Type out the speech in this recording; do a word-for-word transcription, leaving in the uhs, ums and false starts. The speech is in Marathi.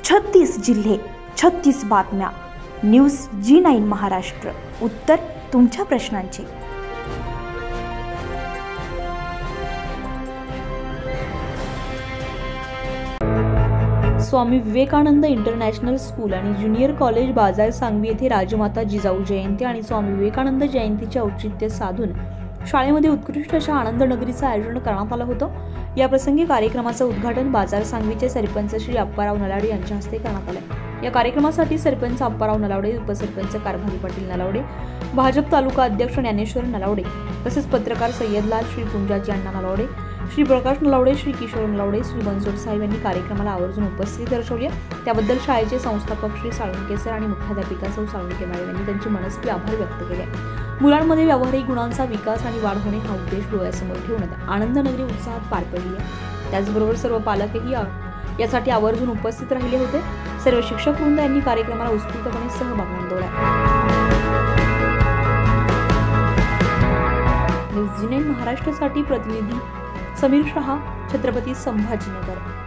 छत्तीस जिल्हे, छत्तीस बातम्या. न्यूज जी नाईन महाराष्ट्र. उत्तर तुमच्या प्रश्नांची. स्वामी विवेकानंद इंटरनॅशनल स्कूल आणि ज्युनियर कॉलेज बाजार सांगवी येथे राजमाता जिजाऊ जयंती आणि स्वामी विवेकानंद जयंतीचे औचित्य साधून शाळेमध्ये उत्कृष्ट अशा आनंद नगरीचं आयोजन करण्यात आलं होतं. या प्रसंगी कार्यक्रमाचं उद्घाटन बाजार सांगवीचे सरपंच श्री अप्पाराव नलावडे यांच्या हस्ते करण्यात आलं. या कार्यक्रमासाठी सरपंच अप्पाराव नलावडे, उपसरपंच कारभारी पाटील नलावडे, भाजप तालुका अध्यक्ष ज्ञानेश्वर नलावडे तसेच पत्रकार सय्यदलाल, श्री पुंजाजी अण्णा नलावडे, श्री प्रकाश नलावडे, श्री किशोर नलावडे, श्री बनसोड साहेब यांनी कार्यक्रमाला आवर्जून उपस्थिती दर्शवली. त्याबद्दल शाळेचे संस्थापक श्री साळुंके सर आणि मुख्याध्यापिका सौ साळुंके मॅडम यांनी त्यांचे मनस्वी आभार व्यक्त केले. मुलांमध्ये व्यावहारिक गुणांचा विकास आणि वाढ होणे हा उद्देश डोळ्यासमोर ठेवून आनंद नगरी उत्साहात पार पडली आहे. त्याचबरोबर सर्व पालकही यासाठी आवर्जून उपस्थित राहिले होते. सर्व शिक्षक वृंद यांनी कार्यक्रमाला उत्स्फूर्तपणे सहभाग नोंदवला. न्यूज जी नाईन महाराष्ट्रासाठी प्रतिनिधी समीर शहा, छत्रपती संभाजीनगर.